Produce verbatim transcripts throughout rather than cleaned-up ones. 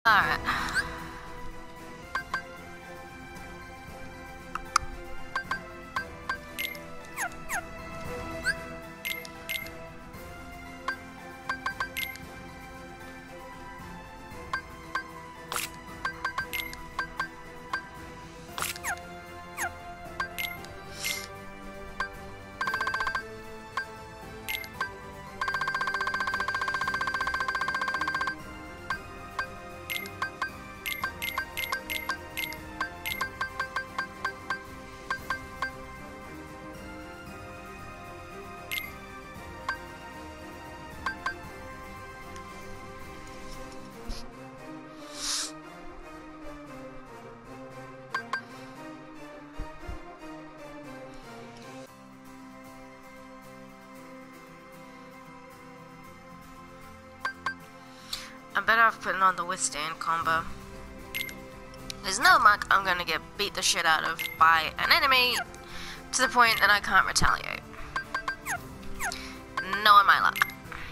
Alright. I'm better off putting on the withstand combo. There's no luck I'm gonna get beat the shit out of by an enemy to the point that I can't retaliate. Knowing my luck.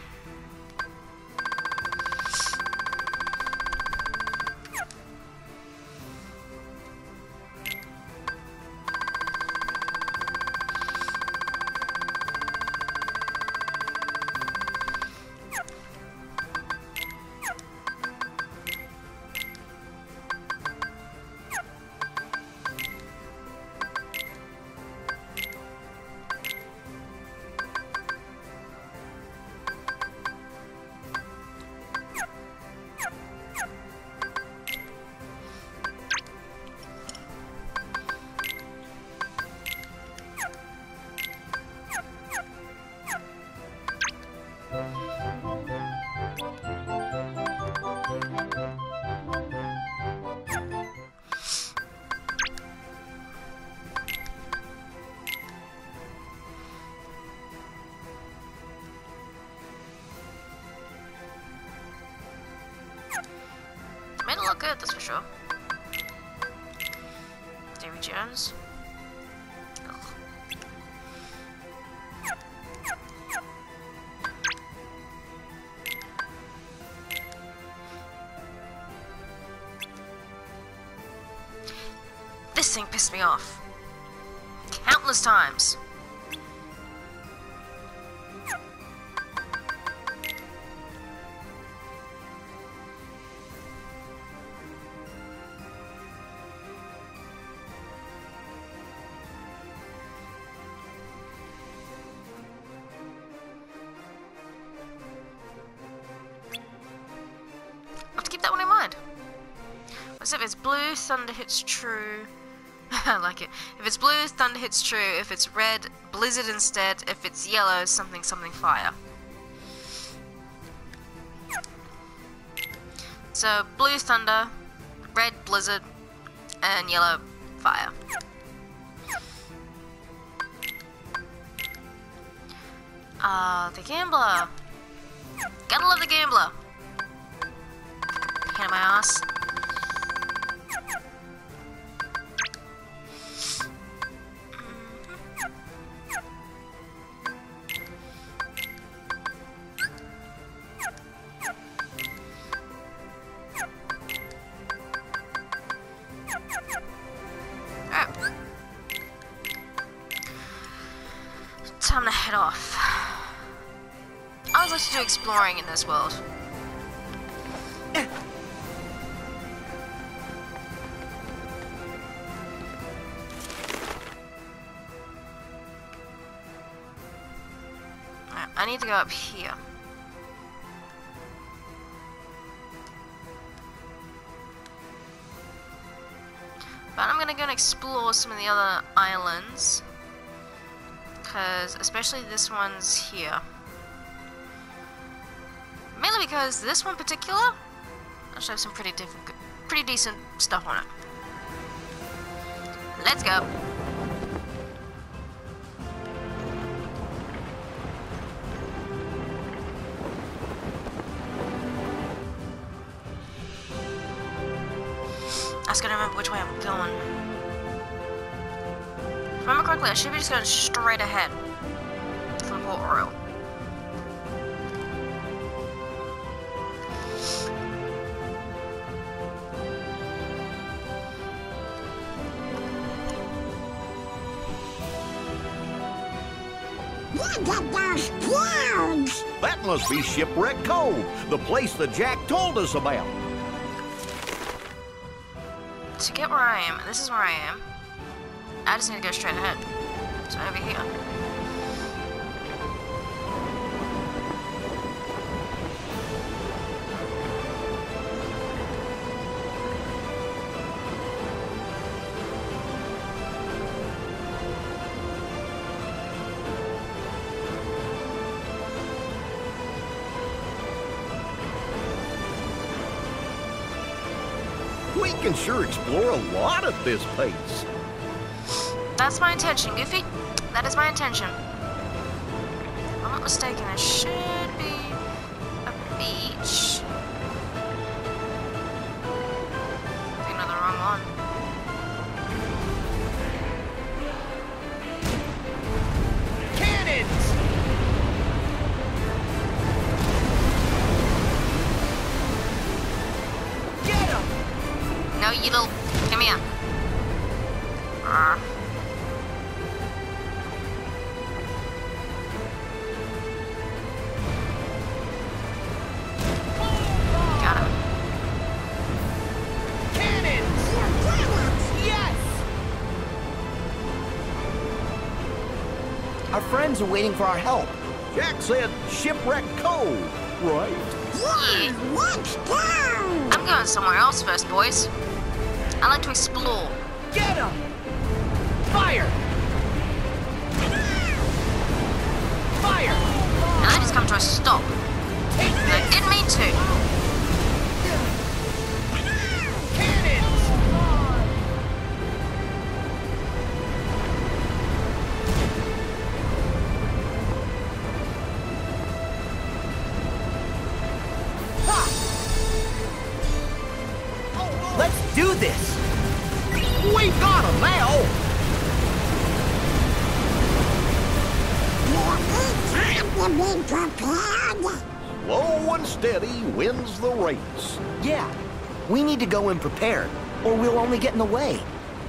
Made it look good, that's for sure. Davy Jones. Ugh. This thing pissed me off. Countless times. If it's blue, thunder hits true. I like it. If it's blue, thunder hits true. If it's red, blizzard instead. If it's yellow, something something fire. So blue thunder, red blizzard, and yellow fire. Ah, uh, the gambler. Gotta love the gambler. Pain in my ass. Time to head off. I would like to do exploring in this world. Right, I need to go up here. But I'm gonna go and explore some of the other islands. Because, especially this one's here. Mainly because this one in particular actually have some pretty different, pretty decent stuff on it. Let's go. I just gotta remember which way I'm going. If I remember correctly, I should be just going straight ahead from Port Royal. Look at those clouds! That must be Shipwreck Cove, the place that Jack told us about. To get where I am, this is where I am. I just need to go straight ahead. So over here. We can sure explore a lot at this pace. That's my intention, Goofy. That is my intention. If I'm not mistaken, it should be a beach. I think I'm the wrong one. Cannons! Get him! No, you little... Come here. Arrgh. Got him. Cannons! Yes! Our friends are waiting for our help. Jack said Shipwreck Cove, right? Yeah, let's go! I'm going somewhere else first, boys. I like to explore. Get him! Fire! Fire! And I just come to a stop. Take And I this! didn't mean to. Cannons! Let's do this! We got him now! It's time to be prepared. Slow and steady wins the race. Yeah, we need to go in prepared, or we'll only get in the way.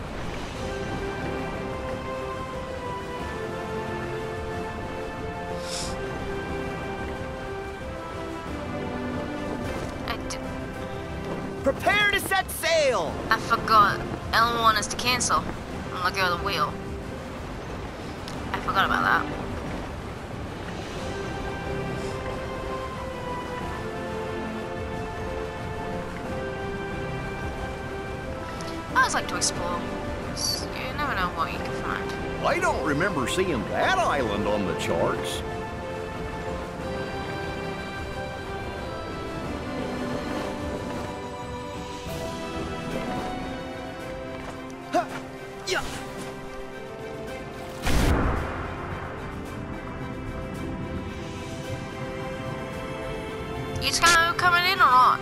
I, did, Prepare to set sail! I forgot. L one is to cancel. And let go of the wheel. I forgot about that. I always like to explore. You never know what you can find. I don't remember seeing that island on the charts. Yeah. You just kind of coming in or not?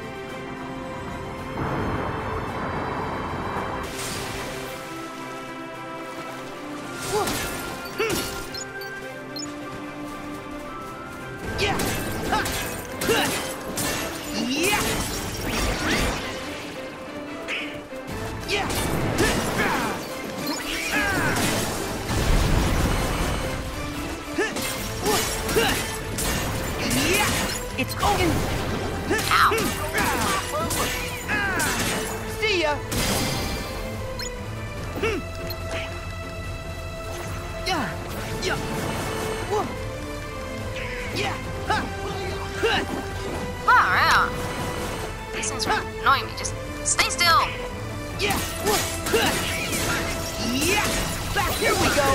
Yeah! Ha! Huh! Yeah! Yeah! Yeah! It's Owen! Ow. See ya! Yeah! Yeah! Whoa! Yeah! Ha! Huh! Far out. These things are annoying me. Just stay still. Yeah! Whoa! Huh! Yeah! Back here we go!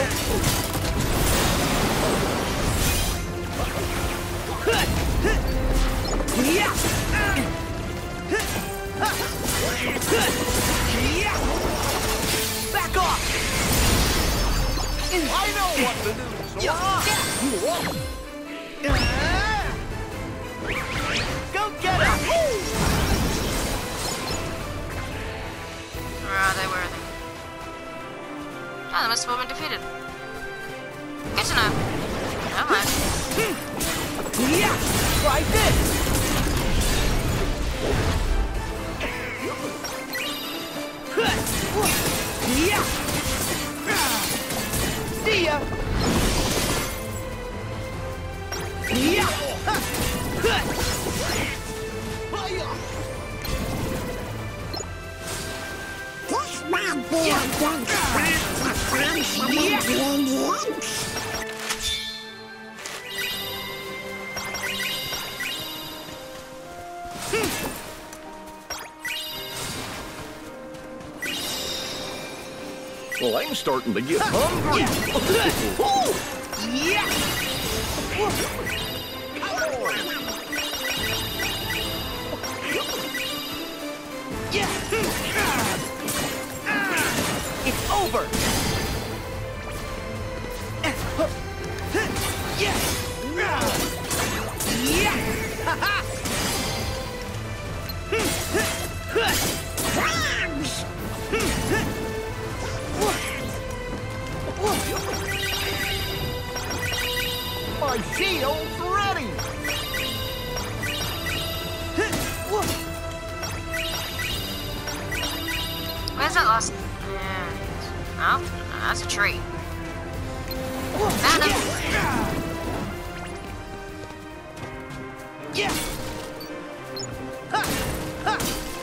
Huh! Huh! Yeah! Huh! Huh! Huh! Yeah! Back off! I know what to do, Yeah! Sora. Ah! Go get him! Where are they? Where are they? Oh, they must have all been defeated. Good to know. Never mind. Yeah! Try this! Yeah! See ya! Well, I'm starting to get hungry. Yeah! It's over! Yeah! Yeah! Crabs! My shield's ready. Where's that last? Yeah. Oh, that's a tree. Found him. Yeah! Ha! Ha!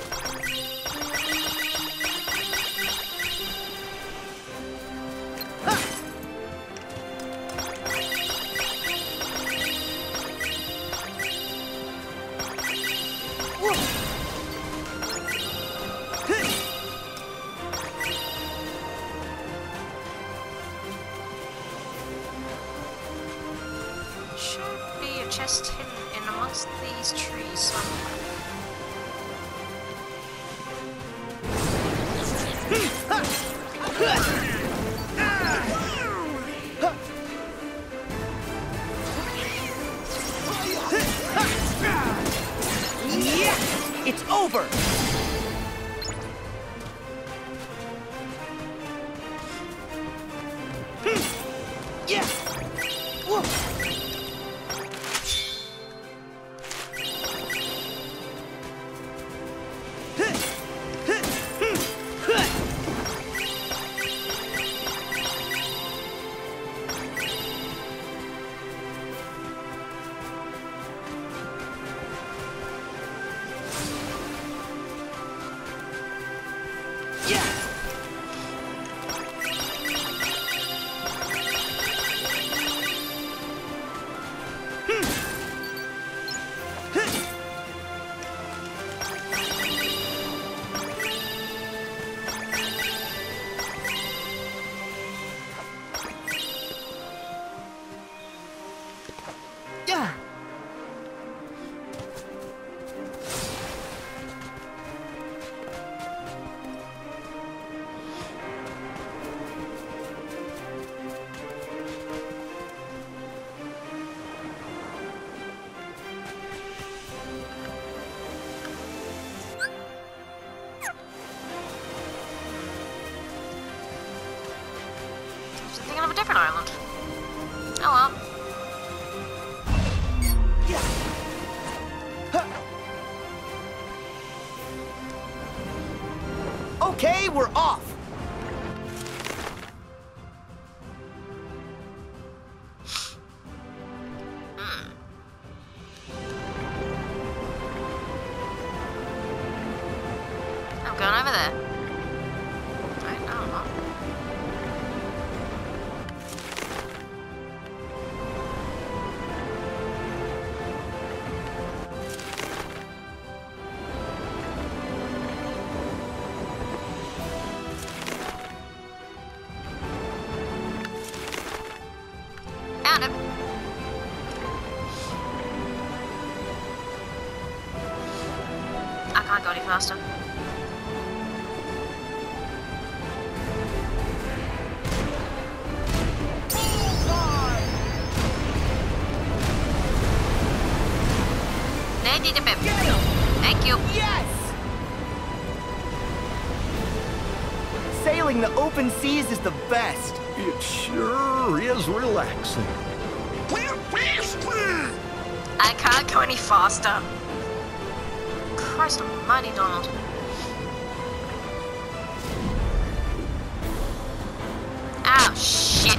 Should be a chest hidden in amongst these trees somewhere. Yeah! It's over! Yeah! Yeah! I was thinking of a different island. Oh well. Okay, we're off. I'm going over there. Right now, I'm not. Found him. I can't go any faster. They did a bit. Thank you. Yes! Sailing the open seas is the best. It sure is relaxing. Go faster! I can't go any faster. Christ almighty, Donald. Ow, shit.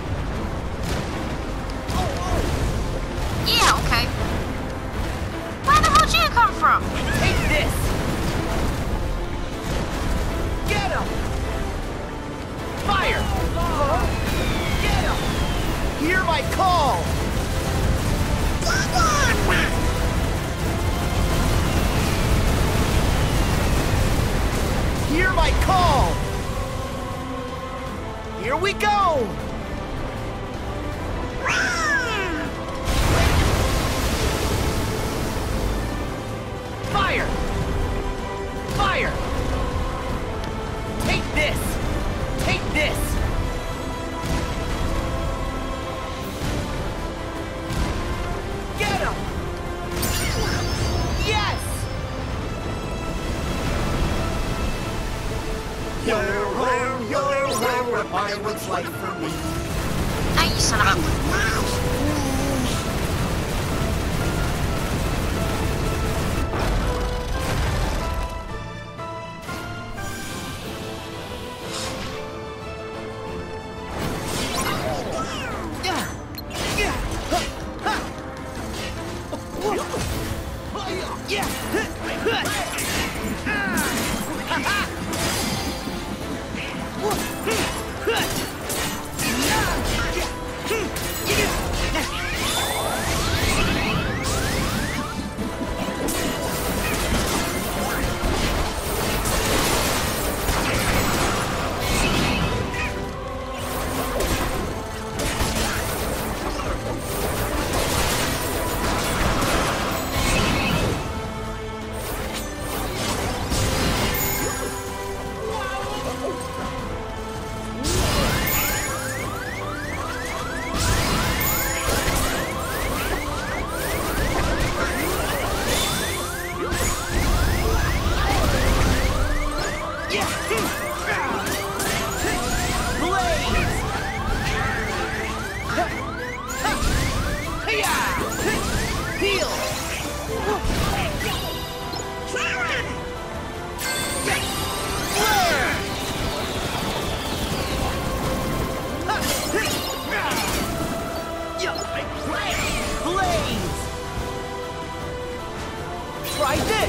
Yeah, okay. Where the hell did you come from? Take this! Get him! Hear my call! Here we go! Fire! Fire! Take this! Take this! Get him! Yes! Yo, yo, yo, yo, a pirate's life for me. Hey, you son of a... Try this!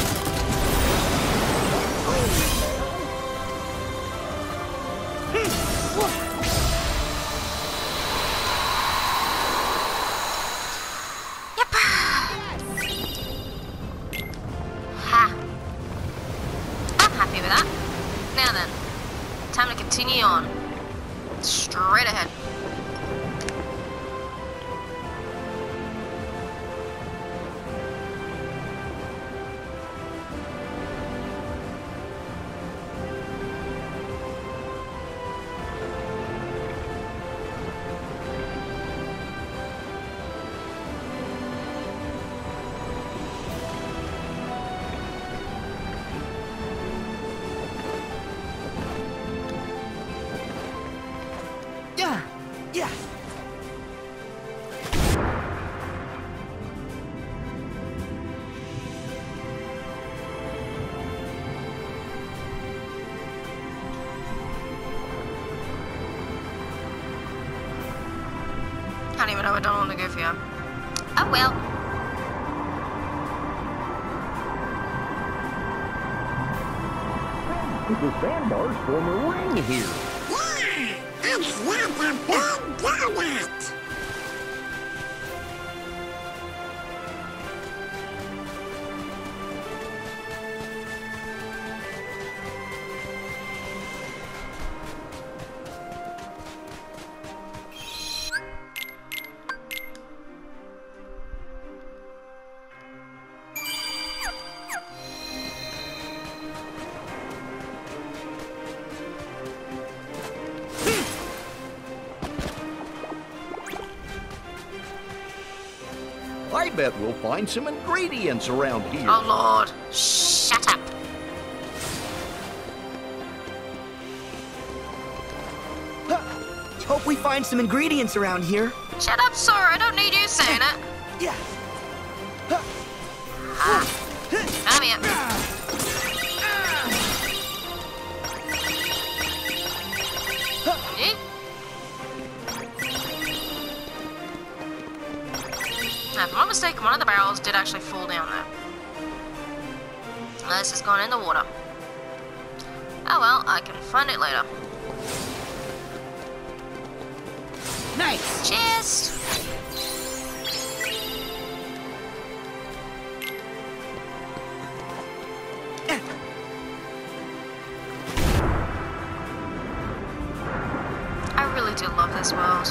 Yep. Ha. I'm happy with that. Now then, time to continue on. Straight ahead. Yeah! Yeah! Can't even know I don't want to go for you. Oh well. The sandbars form a ring here. Yeah, it's like a big donut. I bet we'll find some ingredients around here. Oh Lord. Shut up. Hope we find some ingredients around here. Shut up, Sora. I don't need you saying it. Yeah! Come here. Eh? Now, if I'm not mistaken, one of the barrels did actually fall down there. Unless it's gone in the water. Oh well, I can find it later. Nice! Cheers! do love this world.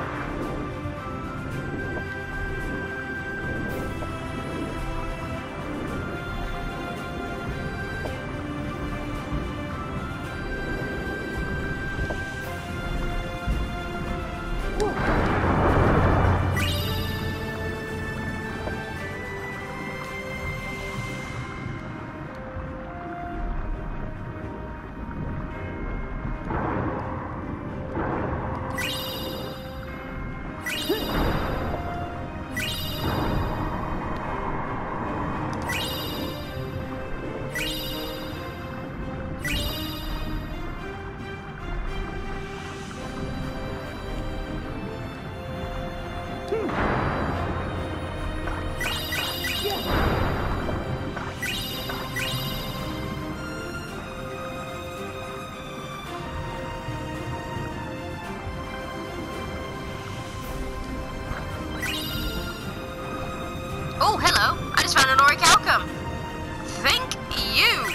Oh, hello! I just found an orichalcum! Thank you!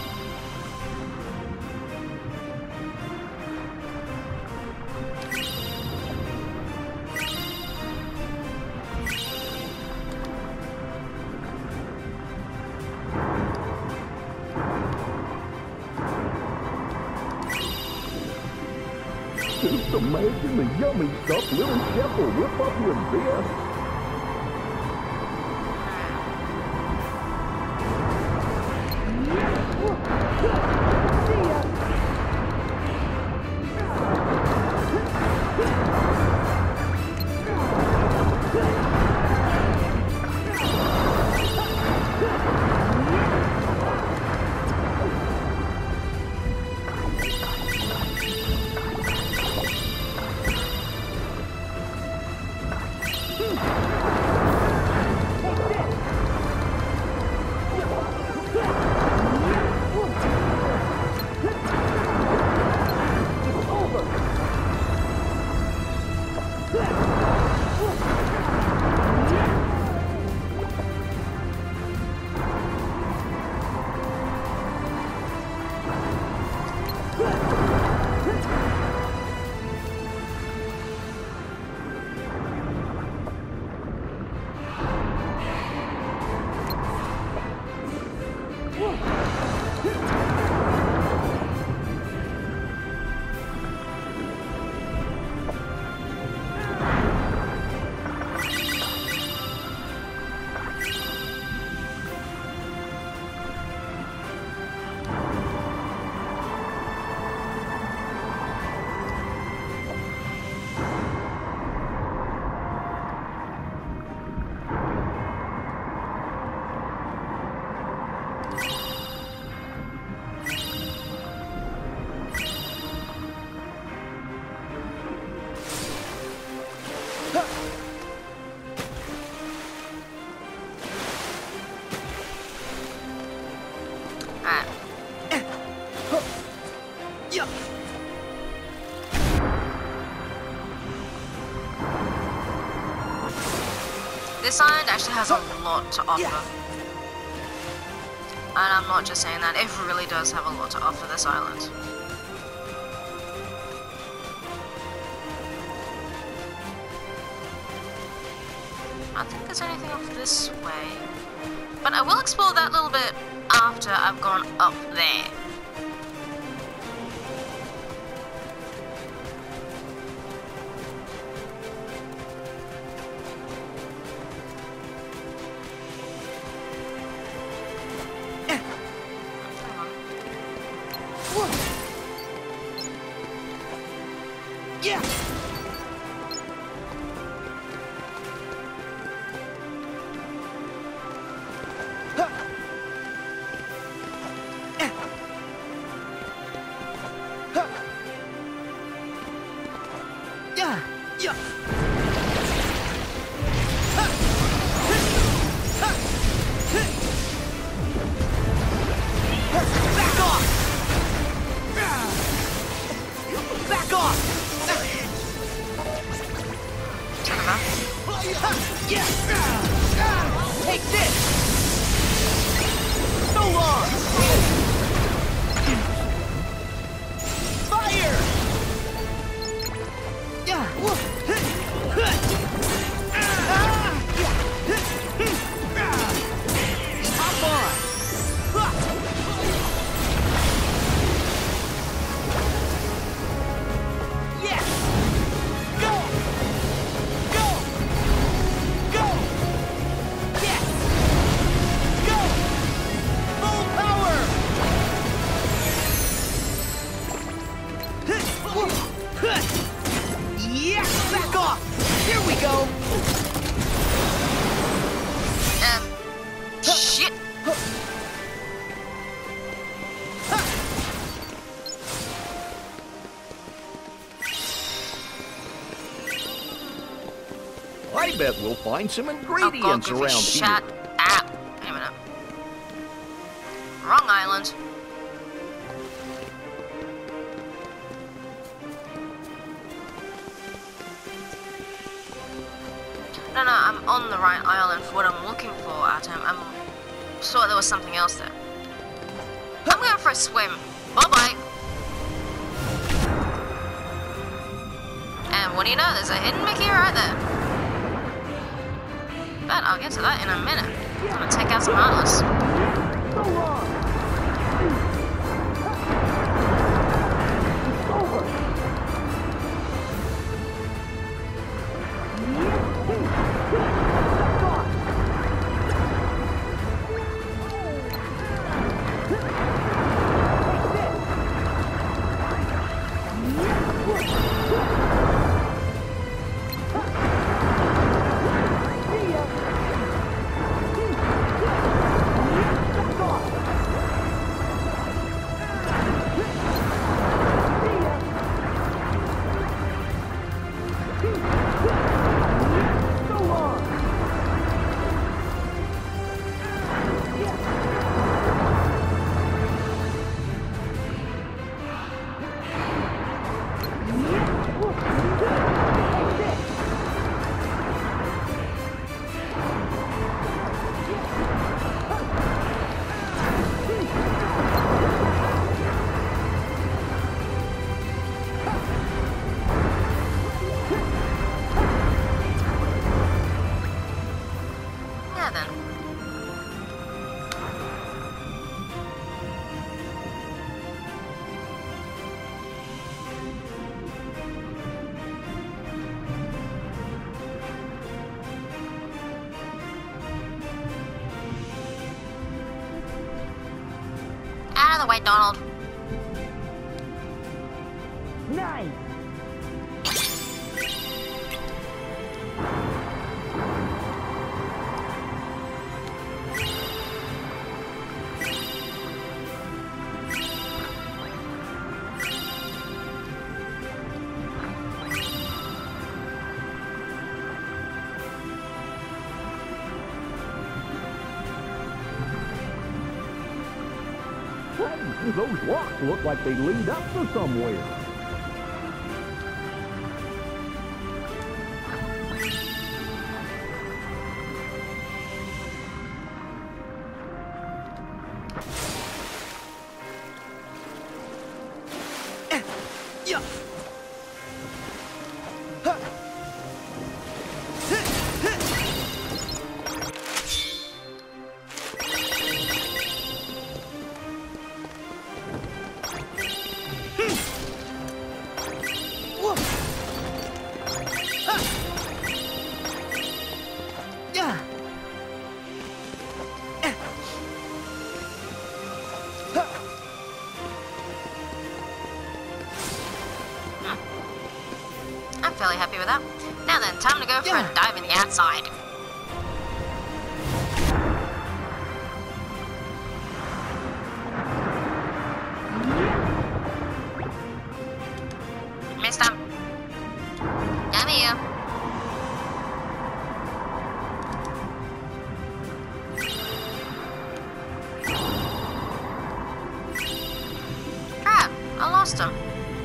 Just imagine the yummy stuff little chef will whip up your best. This island actually has a lot to offer. And I'm not just saying that, it really does have a lot to offer, this island. I don't think there's anything off this way. But I will explore that little bit after I've gone up there. I bet we'll find some Oh god, ingredients Goofy, around shut here. up. Wait a minute. Wrong island. No, no, I'm on the right island for what I'm looking for, Atom. I'm sure there was something else there. I'm going for a swim. Bye-bye. And what do you know? There's a hidden Mickey right there. But I'll get to that in a minute. I'm gonna take out some Heartless. Out of the way, Donald. Nice. Those rocks look like they lead up to somewhere. Yeah. I'm fairly happy with that. Now then, time to go for a dive in the outside. Missed him. Come here. Crap, I lost him.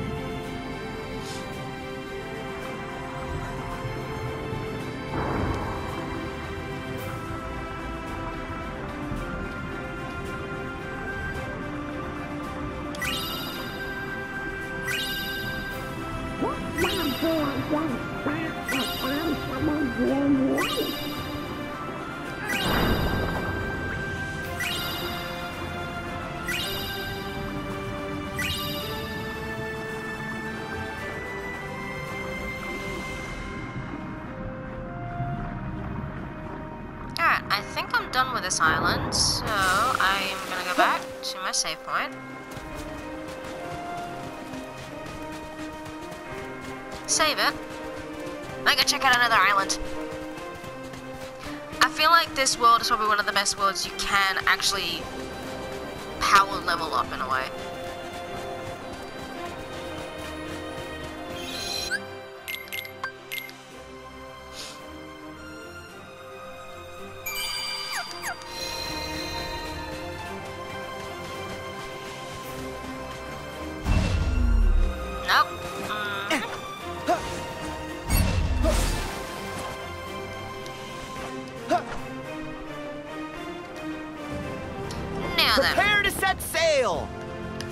Alright, I think I'm done with this island, so I'm gonna go back to my save point. Save it. I go check out another island. I feel like this world is probably one of the best worlds you can actually power level up in a way.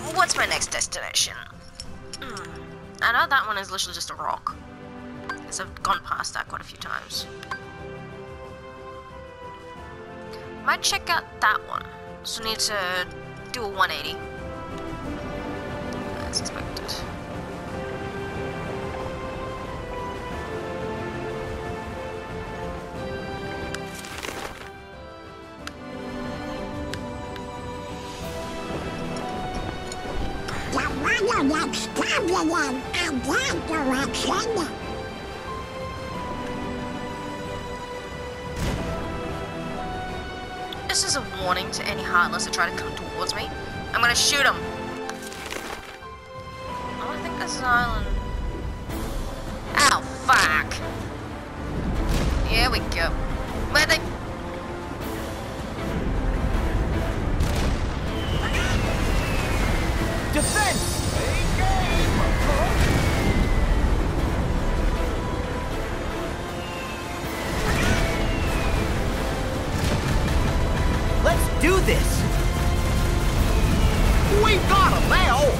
what's my next destination? Hmm. I know that one is literally just a rock. Because I've gone past that quite a few times. Might check out that one. So need to do a one eighty. As expected. The one next traveling in that direction. This is a warning to any Heartless that try to come towards me. I'm gonna shoot them. Oh, I think this is an island. Ow, fuck. Here we go. Where they... Defense! Let's do this! We've got him now!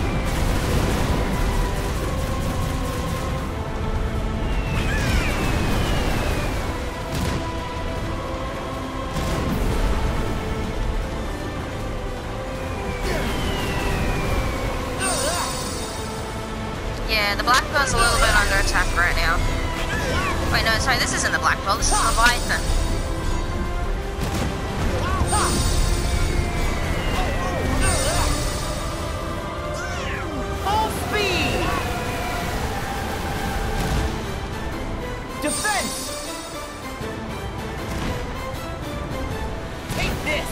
Yeah, the Black Pearl's a little bit under attack right now. Wait, no, sorry, this isn't the Black Pearl, this is Leviathan. Full speed! Defense! Take this!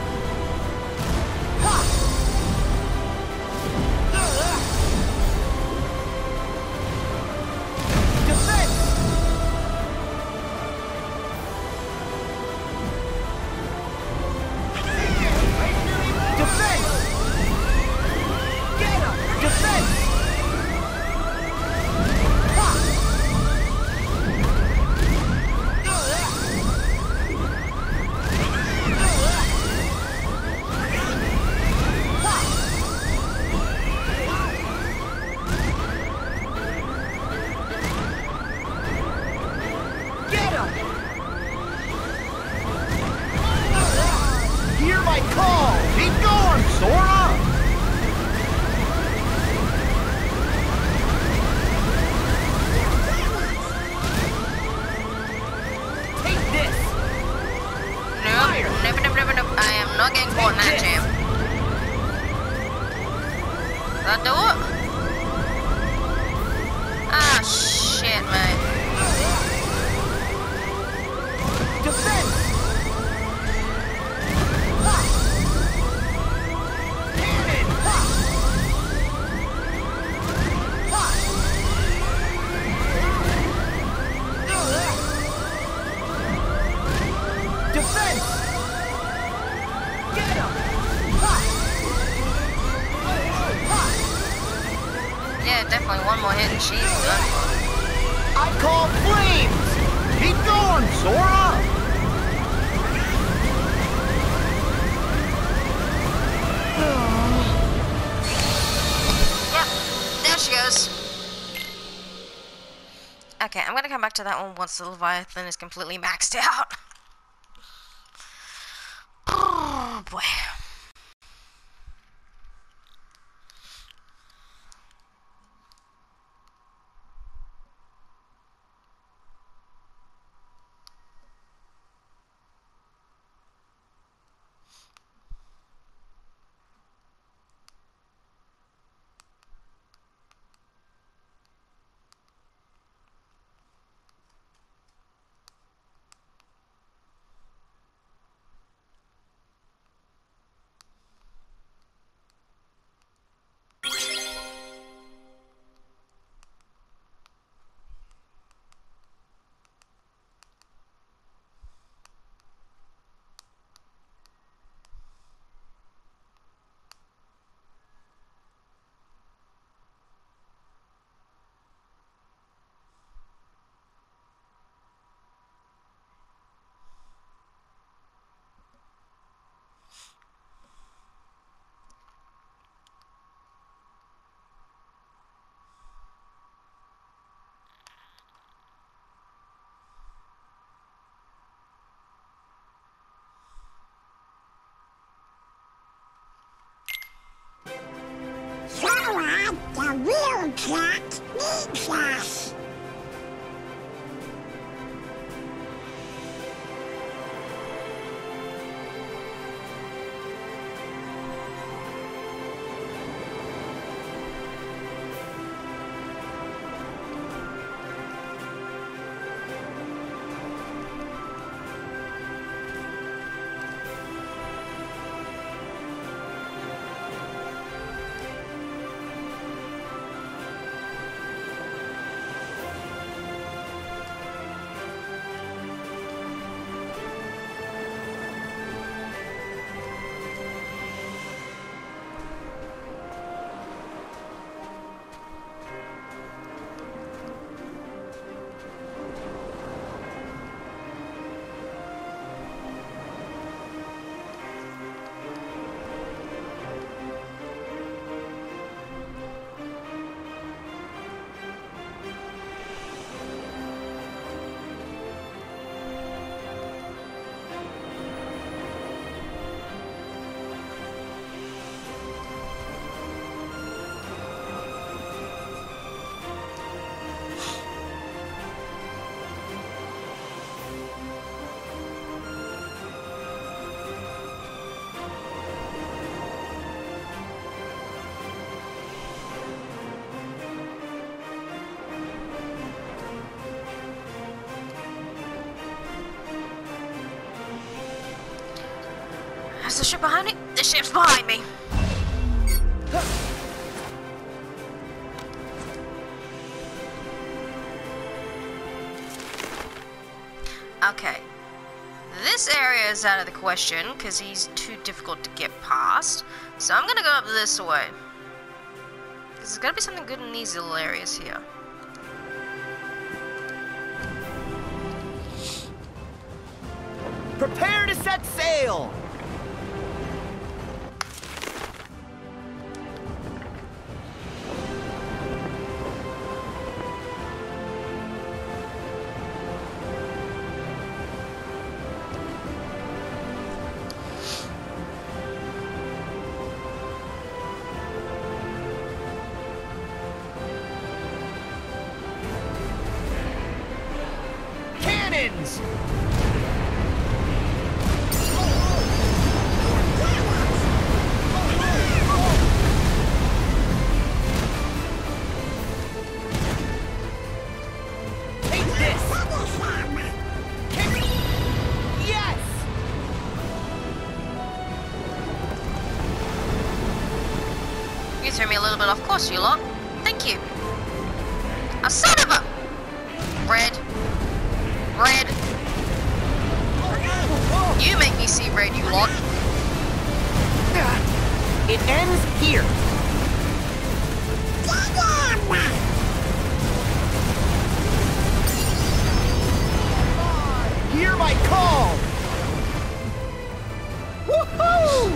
Hear my call! Keep going, Sora! Take this! Nope, nope, nope, nope, nope. I am not getting caught in that jam. That do it? Ah, shit, mate. Defense! Yeah, definitely one more hit and she's done. I call flames! Keep going, Sora! Yep, there she goes. Okay, I'm gonna come back to that one once the Leviathan is completely maxed out. Oh boy. The real cat needs us. Is the ship behind me? The ship's behind me. Okay. This area is out of the question because he's too difficult to get past. So I'm gonna go up this way. There's gotta be something good in these little areas here. Prepare to set sail! Cannons! You threw me a little bit off course, you lot. Thank you. A son of a... Red. Red. You make me see red, you lot. It ends here. Hear my call! Woohoo!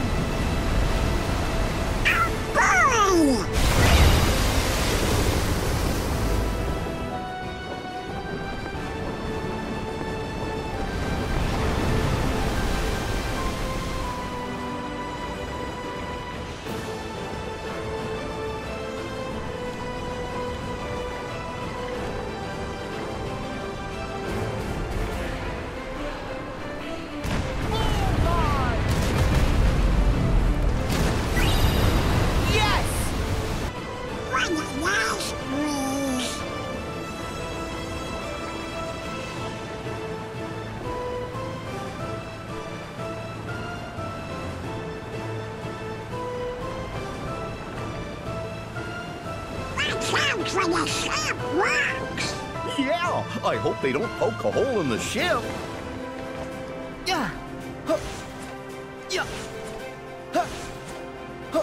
When the ship works. Yeah, I hope they don't poke a hole in the ship. Yeah. Huh. Yeah. Huh. Huh.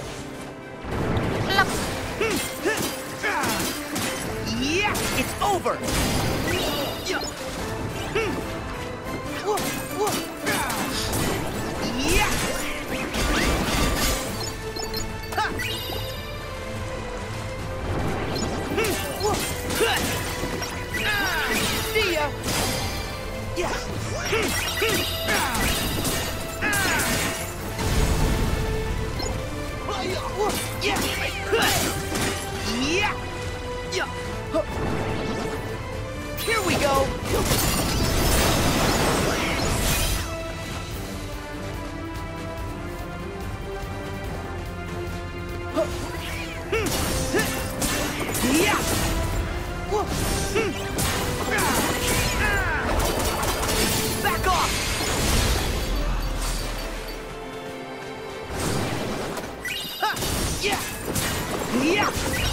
Yeah, it's over. Yeah. Whoa, whoa. Yeah. Ha. See ya. Yeah. Yeah. Yeah. Here we go! Back off! Yeah! Yeah!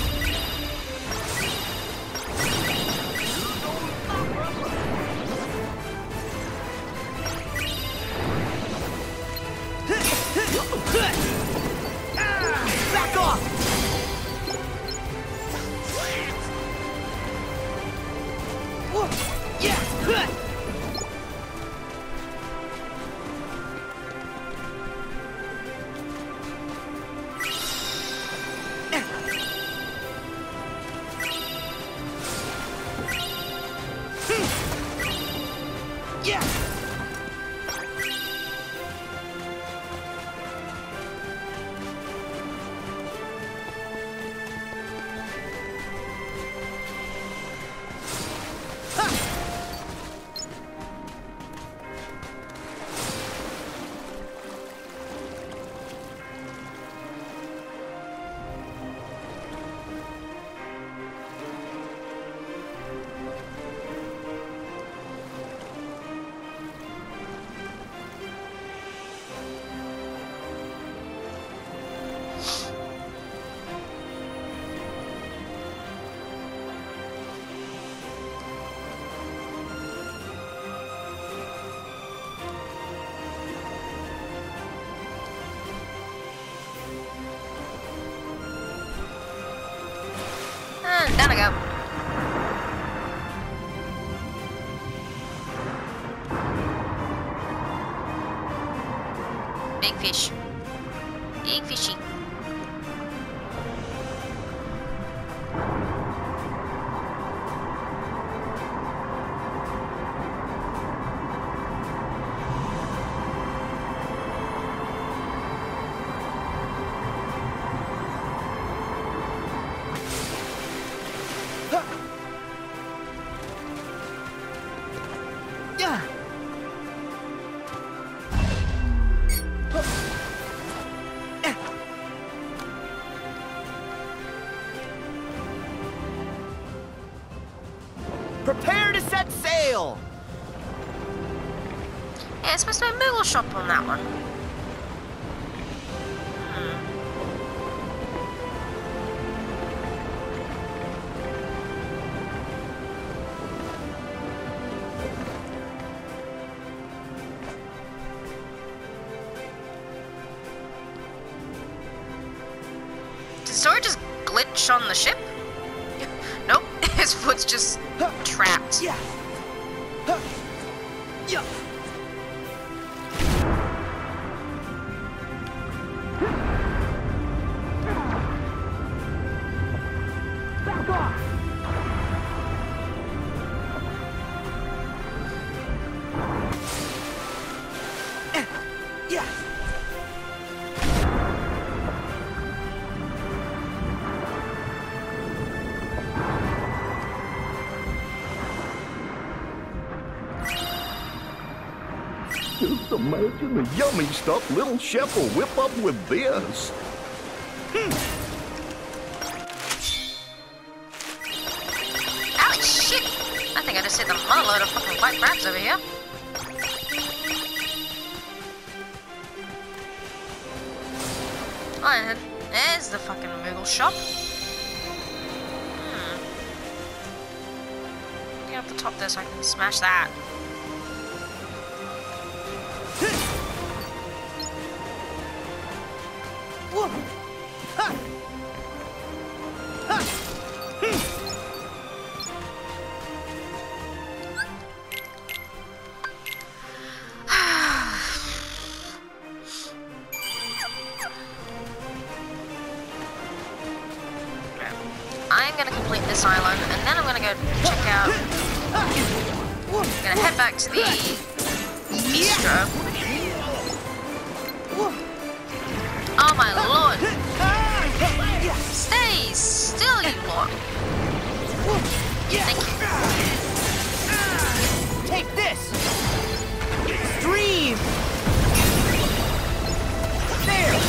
Back off! Yeah! Yeah! And down I go. Big fish. Big fishy. Yeah! Prepare to set sail! Yeah, it's supposed to be a Moogle shop on that one. Did Sora just glitch on the ship? Nope, his foot's just trapped. Yeah! Huh. Yeah! Back off! Eh, yeah! Just imagine the yummy stuff little chef will whip up with this. Holy shit! I think I just hit the mother load of fucking white crabs over here. Oh, and there's the fucking Moogle shop. Hmm. Get up the top there so I can smash that. Whoa. Ha. Ha. I'm gonna complete this island and then I'm gonna go check out. I'm gonna head back to the bistro. Oh my lord! Stay still, you lot! Thank you. Take this! Extreme! There!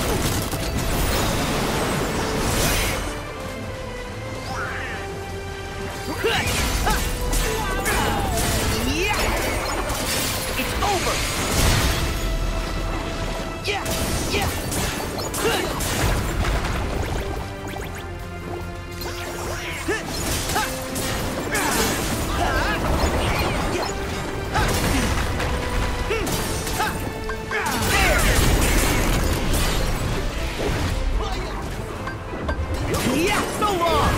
It's over! Yeah! Yeah! Yeah, so long!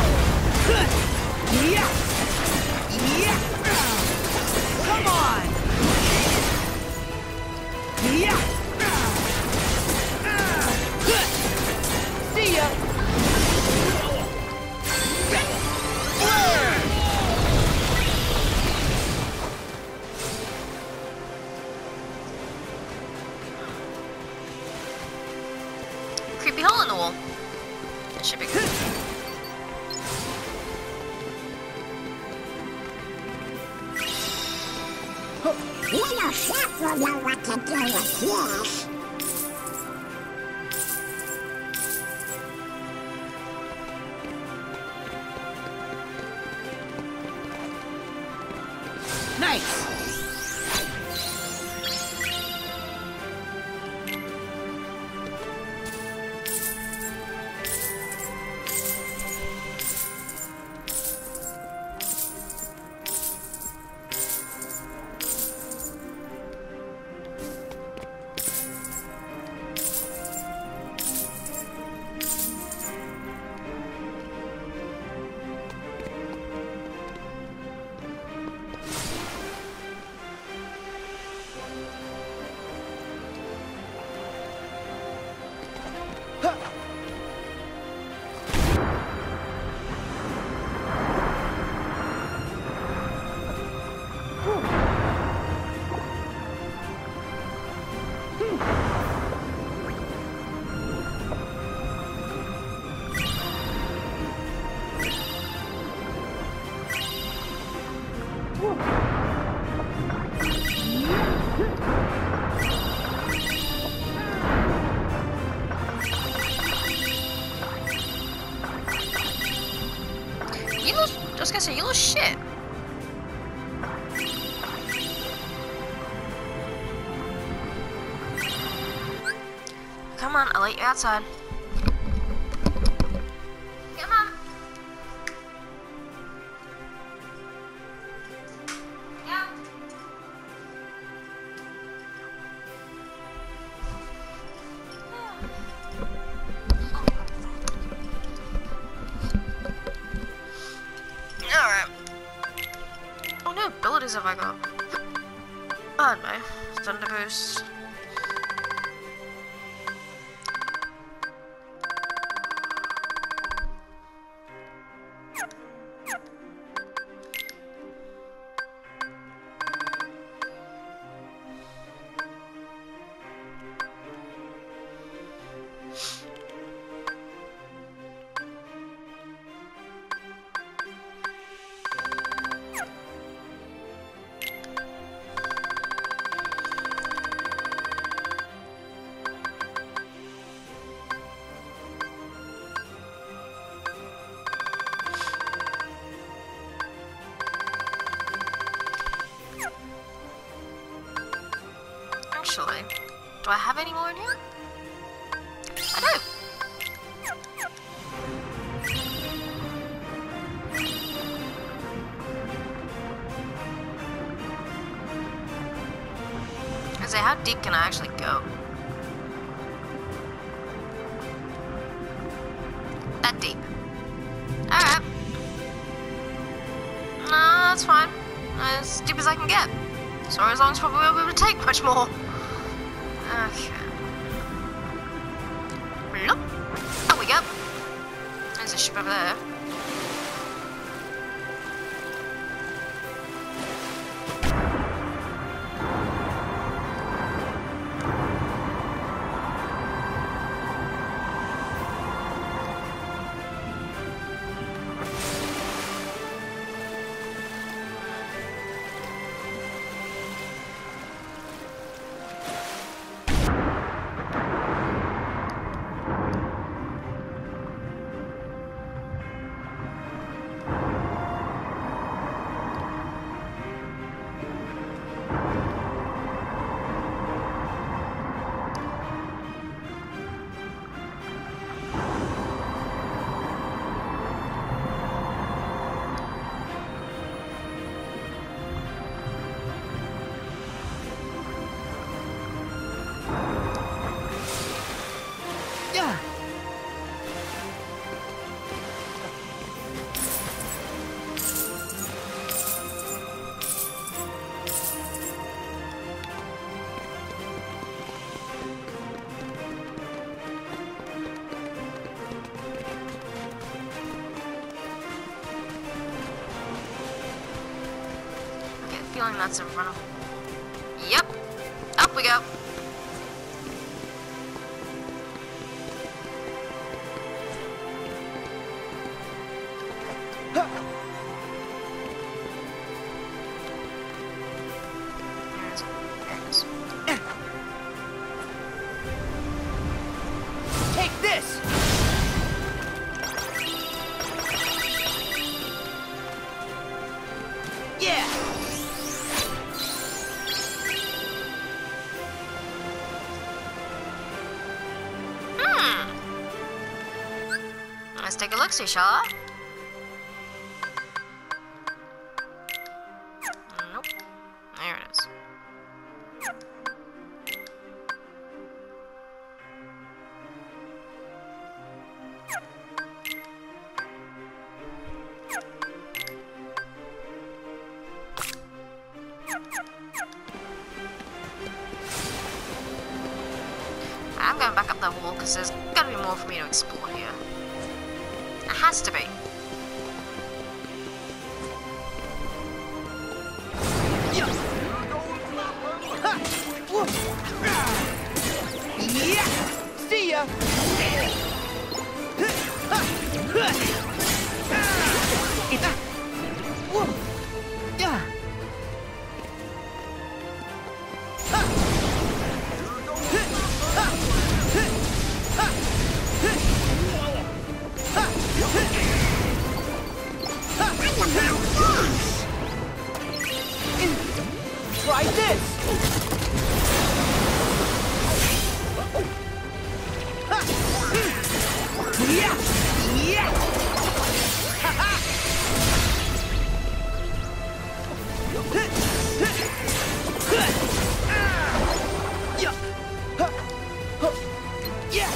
Yeah! Yeah! Come on! Yeah! See ya! Creepy hole in the wall. That should be good. Little chef will know what to do with this. Nice! You little, I was gonna say, you little shit. Come on, I'll let you outside. Come on. Yeah. Alright. What new abilities have I got? I don't know. Thunder Boost. Actually, do I have any more in here? I do. I say, how deep can I actually go? That deep. Alright. No, that's fine. As deep as I can get. So as long as probably won't be able to take much more. Okay. Look. Oh, we go. There's a ship over there. feeling that's a run. Yep. Up we go. Take this! Yeah! Hmm. Let's take a look, see, shall I? Nope. There it is. I'm going back up that wall because there's gotta be more for me to explore here. It has to be. Yeah! Ha! Woo! Yeah! See ya! Woo! Yeah! Try this! Yeah! Yeah! Ha-ha! Yeah! Yeah!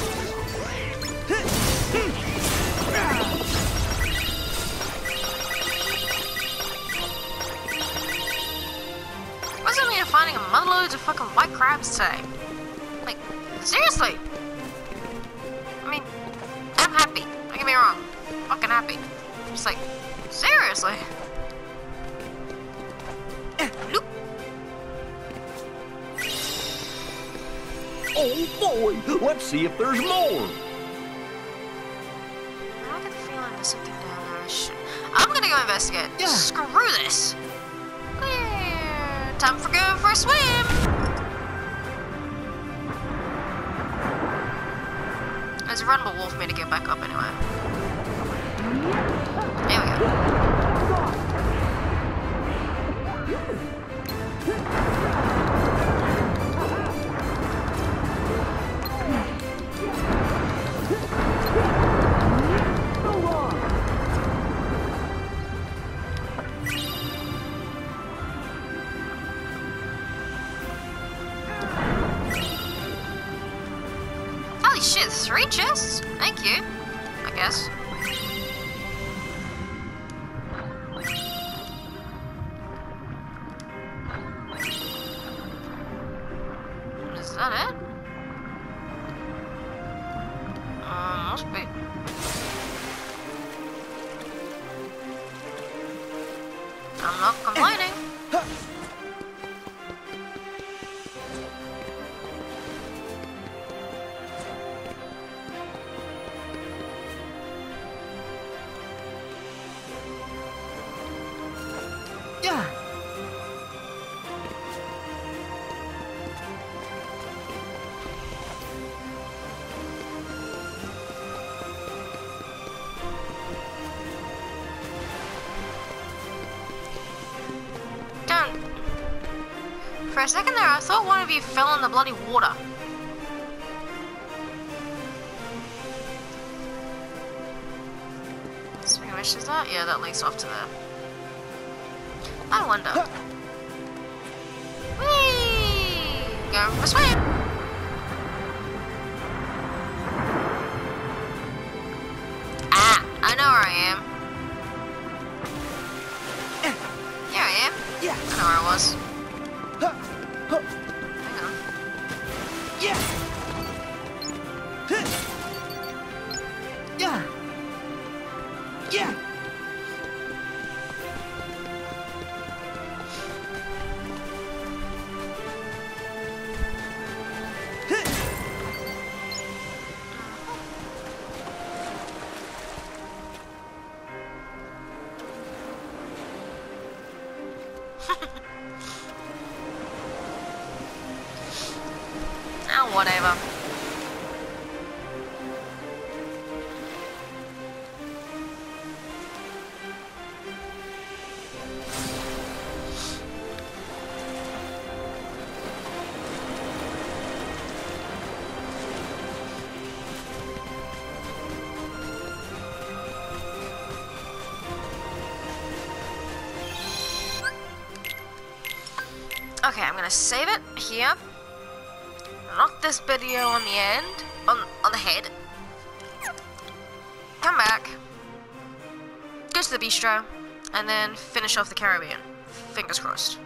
What's the mean of finding a motherloads of fucking white crabs today? Like, seriously? I mean, I'm happy. Don't get me wrong. I'm fucking happy. Just like, seriously? Look. Oh boy, let's see if there's more. I get the feeling there's something down there. I should... I'm gonna go investigate. Yeah. Screw this. Yeah, time for going for a swim. There's a rumble wall for me to get back up anyway. There we go. Holy shit, three chests? Thank you. I guess. Is that it? Uh, must be. I'm not complaining. Yeah! Don't. For a second there, I thought one of you fell in the bloody water. Speaking of which, is that? Yeah, that leads off to there. I wonder. Whee! Going for a swim. Ah, I know where I am. Here I am. Yeah! I know where I was. Ha! Ha! Hang on. Yeah! Yeah! Yeah! Oh, whatever. Okay, I'm gonna save it here. Knock this video on the end, on on the head. Come back. Go to the bistro, and then finish off the Caribbean. Fingers crossed.